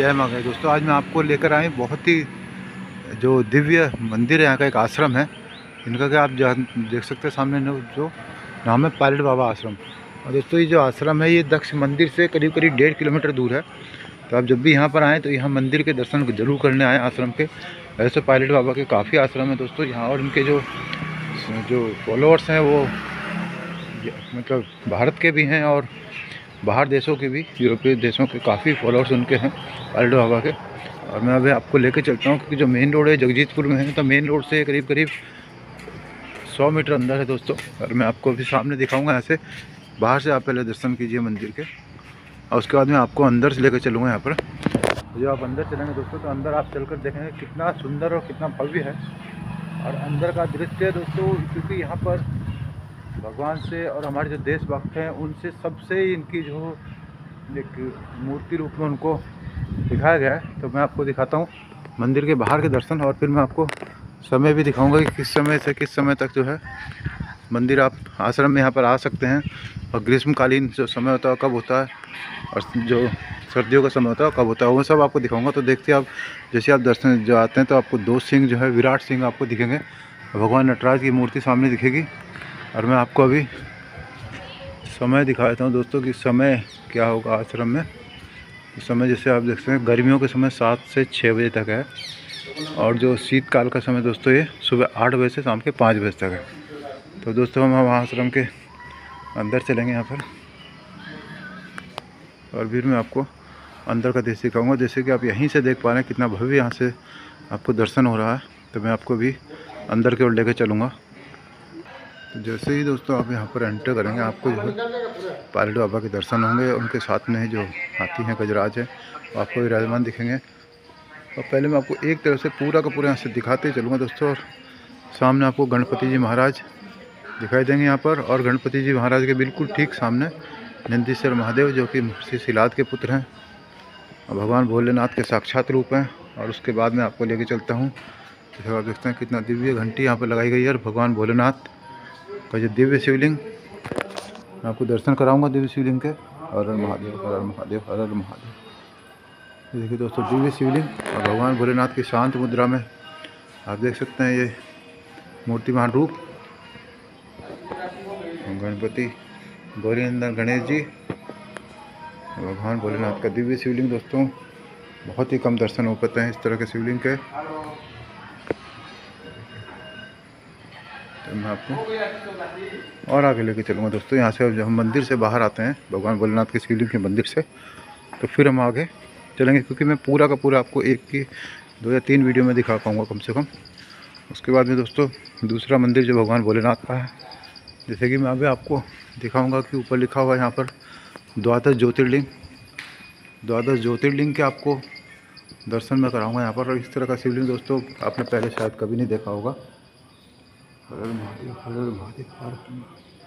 जय माँ गए दोस्तों। आज मैं आपको लेकर आए बहुत ही जो दिव्य मंदिर है, यहाँ का एक आश्रम है इनका, क्या आप देख सकते हैं सामने जो नाम है पायलट बाबा आश्रम। और दोस्तों ये जो आश्रम है ये दक्ष मंदिर से करीब करीब 1.5 किलोमीटर दूर है। तो आप जब भी यहाँ पर आएँ तो यहाँ मंदिर के दर्शन जरूर करने आएँ आश्रम के। वैसे पायलट बाबा के काफ़ी आश्रम है दोस्तों यहाँ, और इनके जो फॉलोअर्स हैं वो मतलब भारत के भी हैं और बाहर देशों के भी, यूरोपीय देशों के काफ़ी फॉलोअर्स उनके हैं पायलट बाबा के। और मैं अभी आपको लेके चलता हूँ क्योंकि जो मेन रोड है जगजीतपुर में है, तो मेन रोड से करीब करीब 100 मीटर अंदर है दोस्तों। और मैं आपको अभी सामने दिखाऊंगा, ऐसे बाहर से आप पहले दर्शन कीजिए मंदिर के, और उसके बाद मैं आपको अंदर से लेकर चलूँगा यहाँ पर। जब आप अंदर चलेंगे दोस्तों तो अंदर आप चलकर देखेंगे कितना सुंदर और कितना भव्य है और अंदर का दृश्य दोस्तों, क्योंकि यहाँ पर भगवान से और हमारे जो देशभक्त हैं उनसे सबसे इनकी जो एक मूर्ति रूप में उनको दिखाया गया है। तो मैं आपको दिखाता हूँ मंदिर के बाहर के दर्शन, और फिर मैं आपको समय भी दिखाऊंगा कि किस समय से किस समय तक जो है मंदिर आप आश्रम में यहाँ पर आ सकते हैं, और ग्रीष्मकालीन जो समय होता है कब होता है, और जो सर्दियों का समय होता है कब होता है, वो सब आपको दिखाऊंगा। तो देखते आप जैसे आप दर्शन जो आते हैं तो आपको 2 सिंह जो है विराट सिंह आपको दिखेंगे, भगवान नटराज की मूर्ति सामने दिखेगी। और मैं आपको अभी समय दिखा देता हूँ दोस्तों कि समय क्या होगा आश्रम में। इस समय जैसे आप देख सकते हैं गर्मियों के समय 7 से 6 बजे तक है, और जो शीतकाल का समय दोस्तों ये सुबह 8 बजे से शाम के 5 बजे तक है। तो दोस्तों हम वहाँ आश्रम के अंदर चलेंगे यहाँ पर, और फिर मैं आपको अंदर का दृश्य दिखाऊँगा। जैसे कि आप यहीं से देख पा रहे हैं कितना भव्य यहाँ से आपको दर्शन हो रहा है, तो मैं आपको भी अंदर की ओर लेकर चलूँगा। तो जैसे ही दोस्तों आप यहाँ पर एंटर करेंगे आपको जो है पायलट बाबा के दर्शन होंगे, उनके साथ में जो हाथी हैं गजराज है आपको विराजमान दिखेंगे। और पहले मैं आपको एक तरफ से पूरा का पूरा यहाँ से दिखाते चलूँगा दोस्तों। और सामने आपको गणपति जी महाराज दिखाई देंगे यहाँ पर, और गणपति जी महाराज के बिल्कुल ठीक सामने नंदीश्वर महादेव जो कि महर्षि शिलाद के पुत्र हैं और भगवान भोलेनाथ के साक्षात रूप हैं। और उसके बाद मैं आपको लेके चलता हूँ, तो आप देखते हैं कितना दिव्य घंटी यहाँ पर लगाई गई है, और भगवान भोलेनाथ का जो दिव्य शिवलिंग मैं आपको दर्शन कराऊंगा दिव्य शिवलिंग के। हर हर महादेव, हर हर महादेव, हर हर महादेव। देखिए दोस्तों दिव्य शिवलिंग और भगवान भोलेनाथ की शांत मुद्रा में आप देख सकते हैं ये मूर्तिमान रूप गणपति गौरीनंदन गणेश जी, भगवान भोलेनाथ का दिव्य शिवलिंग। दोस्तों बहुत ही कम दर्शन हो पाते हैं इस तरह के शिवलिंग के। तो मैं आपको और आगे लेके चलूँगा दोस्तों। यहाँ से जब हम मंदिर से बाहर आते हैं भगवान भोलेनाथ के शिवलिंग के मंदिर से, तो फिर हम आगे चलेंगे, क्योंकि मैं पूरा का पूरा आपको एक की 2 या 3 वीडियो में दिखा पाऊँगा कम से कम। उसके बाद में दोस्तों दूसरा मंदिर जो भगवान भोलेनाथ का है, जैसे कि मैं अभी आपको दिखाऊँगा कि ऊपर लिखा हुआ है यहाँ पर 12 ज्योतिर्लिंग। 12 ज्योतिर्लिंग के आपको दर्शन मैं कराऊँगा यहाँ पर। और इस तरह का शिवलिंग दोस्तों आपने पहले शायद कभी नहीं देखा होगा। हर हर महादेव, हर हर महादेव, हर हर।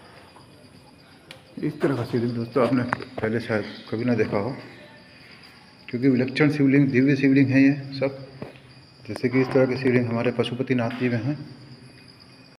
इस तरह का शिवलिंग दोस्तों आपने पहले शायद कभी ना देखा हो, क्योंकि विलक्षण शिवलिंग दिव्य शिवलिंग है ये सब। जैसे कि इस तरह के शिवलिंग हमारे पशुपतिनाथ जी में हैं।